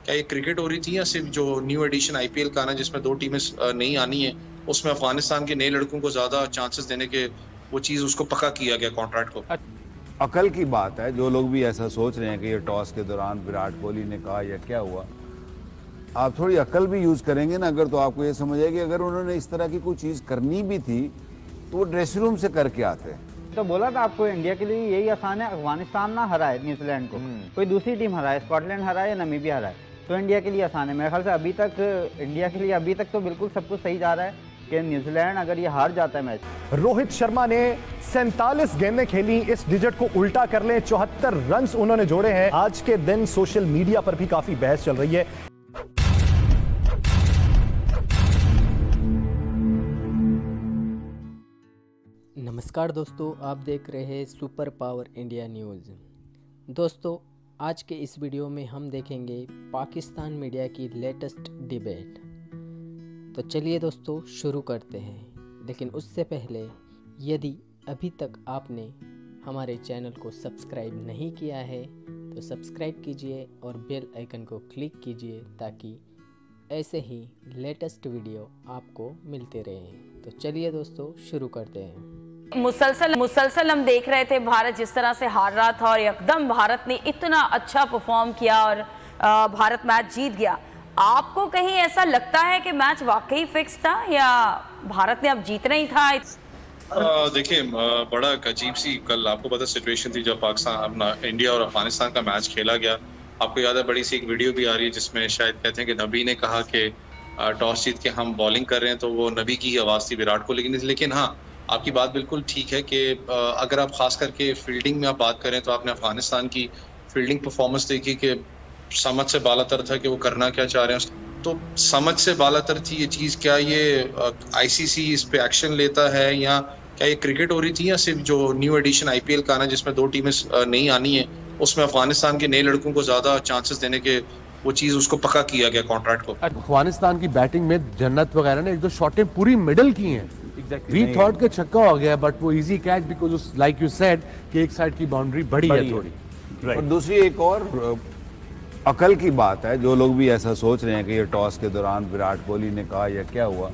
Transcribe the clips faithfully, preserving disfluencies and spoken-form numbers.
क्या ये क्रिकेट हो रही थी या सिर्फ जो न्यू एडिशन आईपीएल का ना जिसमें दो टीमें नहीं आनी है उसमें अफगानिस्तान के नए लड़कों को ज्यादा चांसेस देने के वो चीज उसको पक्का किया गया कॉन्ट्रैक्ट को? अकल की बात है, जो लोग भी ऐसा सोच रहे हैं कि ये टॉस के दौरान विराट कोहली ने कहा या क्या हुआ, आप थोड़ी अकल भी यूज करेंगे ना अगर, तो आपको ये समझ आएगी अगर उन्होंने इस तरह की कोई चीज करनी भी थी तो वो ड्रेसिंग रूम से करके आते। तो बोला था आपको इंडिया के लिए यही आसान है, अफगानिस्तान ना हराए न्यूजीलैंड को, कोई दूसरी टीम हराए, स्कॉटलैंड हराए या नमीबिया हराए, तो इंडिया के लिए आसान है। मेरे ख्याल से अभी तक इंडिया के लिए अभी तक तो बिल्कुल सब कुछ सही जा रहा है कि न्यूजीलैंड अगर ये हार जाता है मैच। रोहित शर्मा ने सैंतालीस गेंदें खेली, इस डिजिट को उल्टा कर ले चौहत्तर रन उन्होंने जोड़े हैं। आज के दिन सोशल मीडिया पर भी काफी बहस चल रही है। नमस्कार दोस्तों, आप देख रहे हैं सुपर पावर इंडिया न्यूज़। दोस्तों, आज के इस वीडियो में हम देखेंगे पाकिस्तान मीडिया की लेटेस्ट डिबेट। तो चलिए दोस्तों शुरू करते हैं, लेकिन उससे पहले यदि अभी तक आपने हमारे चैनल को सब्सक्राइब नहीं किया है तो सब्सक्राइब कीजिए और बेल आइकन को क्लिक कीजिए ताकि ऐसे ही लेटेस्ट वीडियो आपको मिलते रहें। तो चलिए दोस्तों शुरू करते हैं। मुसलसल मुसलसल हम देख रहे थे भारत जिस तरह से हार रहा था और एकदम भारत ने इतना अच्छा परफॉर्म किया और भारत मैच जीत गया। आपको कहीं ऐसा लगता है कि मैच वाकई फिक्स था या भारत ने अब जीतना ही था? देखिए, बड़ा अजीब सी कल आपको पता सिचुएशन थी जब पाकिस्तान अपना इंडिया और अफगानिस्तान का मैच खेला गया। आपको याद है बड़ी सी एक वीडियो भी आ रही है जिसमें शायद कहते हैं कि नबी ने कहा कि टॉस जीत के हम बॉलिंग कर रहे हैं, तो वो नबी की आवाज़ थी विराट कोहली की। लेकिन हाँ, आपकी बात बिल्कुल ठीक है कि अगर आप खास करके फील्डिंग में आप बात करें तो आपने अफगानिस्तान की फील्डिंग परफॉर्मेंस देखी कि समझ से बालातर था कि वो करना क्या चाह रहे हैं। तो समझ से बालातर थी ये चीज़, क्या ये आईसीसी इस पे एक्शन लेता है या क्या ये क्रिकेट हो रही थी या सिर्फ जो न्यू एडिशन आईपीएल का ना जिसमें दो टीमें नहीं आनी है उसमें अफगानिस्तान के नए लड़कों को ज्यादा चांसेस देने के वो चीज उसको पक्का किया गया कॉन्ट्रैक्ट को? अफगानिस्तान की बैटिंग में जन्नत वगैरह ने एक दो शॉटें पूरी मिडल की हैं। वी थॉट के छक्का हो गया, बट वो easy catch because like you said कि एक साइड की बाउंड्री बड़ी है थोड़ी। और दूसरी एक और अकल की बात है, जो लोग भी ऐसा सोच रहे हैं कि ये टॉस के दौरान विराट कोहली ने कहा या क्या हुआ,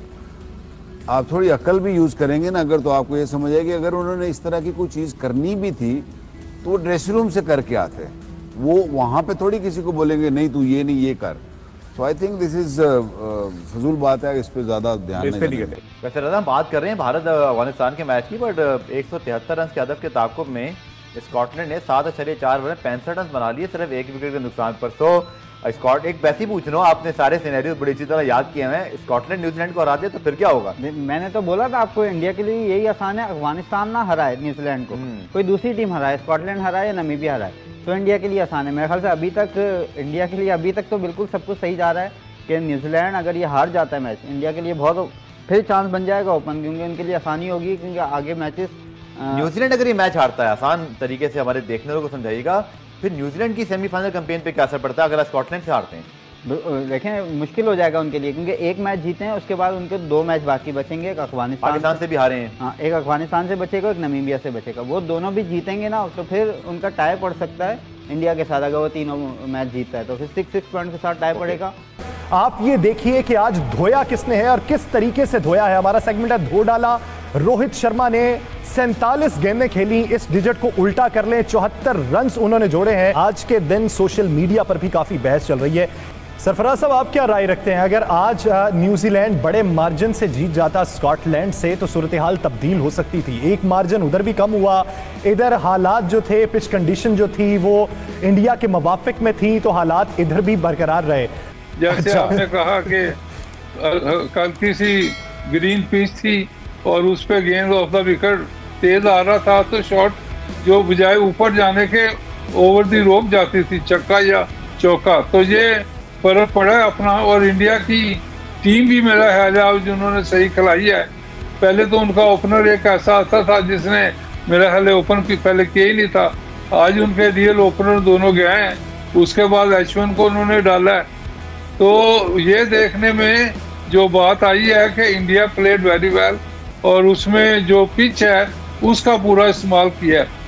आप थोड़ी अकल भी यूज करेंगे ना अगर, तो आपको ये समझ आएगी अगर उन्होंने इस तरह की कोई चीज करनी भी थी तो वो ड्रेसिंग रूम से करके आते। वो वहां पे थोड़ी किसी को बोलेंगे नहीं तू ये नहीं ये कर। So I think this is फजूल बात है, इस पे ज्यादा ध्यान नहीं देना। वैसे दादा हम बात कर रहे हैं भारत अफगानिस्तान के मैच की, बट एक सौ तिहत्तर रन के हदफ के ताकुब में स्कॉटलैंड ने सात अशरिया चार ओवर में पैंसठ रन बना लिए सिर्फ एक विकेट के नुकसान पर। तो स्कॉट एक वैसे ही पूछ रहा हूँ, आपने सारे सिनेरियो बड़ी अच्छी तरह याद किए हैं। स्कॉटलैंड न्यूजीलैंड को हरा दिया तो फिर क्या होगा? मैंने तो बोला था आपको इंडिया के लिए यही आसान है, अफगानिस्तान ना हराए न्यूजीलैंड को, कोई दूसरी टीम हराए, स्कॉटलैंड हराए या नमीबिया हराए, तो इंडिया के लिए आसान है। मेरे ख्याल से अभी तक इंडिया के लिए अभी तक तो बिल्कुल सब कुछ सही जा रहा है कि न्यूजीलैंड अगर ये हार जाता है मैच, इंडिया के लिए बहुत फिर चांस बन जाएगा ओपन, क्योंकि उनके लिए आसानी होगी क्योंकि आगे मैचेस। न्यूजीलैंड अगर ये मैच हारता है, आसान तरीके से हमारे देखने वालों को समझाइएगा, फिर न्यूजीलैंड की सेमीफाइनल कैंपेन पे क्या असर पड़ता है अगर स्कॉटलैंड से हारते हैं? देखें मुश्किल हो जाएगा उनके लिए, क्योंकि एक मैच जीते हैं उसके बाद उनके दो मैच बाकी बचेंगे। एक अफगानिस्तान पाकिस्तान से भी हारे हैं, हाँ, एक अफगानिस्तान से बचेगा, एक नमीबिया से बचेगा। वो दोनों भी जीतेंगे ना तो फिर उनका टाई पड़ सकता है इंडिया के साथ। अगर वो तीनों मैच जीतता है तो फिर सिक्स सिक्स पॉइंट के साथ टाई पड़ेगा। आप ये देखिए कि आज धोया किसने है और किस तरीके से धोया है। हमारा सेगमेंट है धो डाला। रोहित शर्मा ने सैंतालीस गेंदें खेली, इस डिजिट को उल्टा कर ले चौहत्तर रन उन्होंने जोड़े हैं। आज के दिन सोशल मीडिया पर भी काफी बहस चल रही है। सरफराज साहब, आप क्या राय रखते हैं? अगर आज न्यूजीलैंड बड़े मार्जिन से जीत जाता स्कॉटलैंड से तो सूरत हाल तब्दील हो सकती थी। एक मार्जिन उधर भी कम हुआ, इधर हालात जो थे, पिच कंडीशन जो थी वो इंडिया के मुवाफिक में थी, तो हालात इधर भी बरकरार रहे। जैसे अच्छा। आपने कहा कि कल किसी ग्रीन पिच थी और उस पर गेंद ऑफ द विकेट तेज आ रहा था तो शॉट जो बजाय ऊपर जाने के ओवर दी रोक जाती थी, चक्का या चौका। तो ये फर्क पड़ा है अपना। और इंडिया की टीम भी मेरा ख्याल है जिन्होंने सही खिलाई है। पहले तो उनका ओपनर एक ऐसा आता था जिसने मेरा ख्याल ओपन की पहले किया ही नहीं था। आज उनके रियल ओपनर दोनों गए हैं, उसके बाद अश्विन को उन्होंने डाला है। तो ये देखने में जो बात आई है कि इंडिया प्लेड वेरी वेल और उसमें जो पिच है उसका पूरा इस्तेमाल किया है।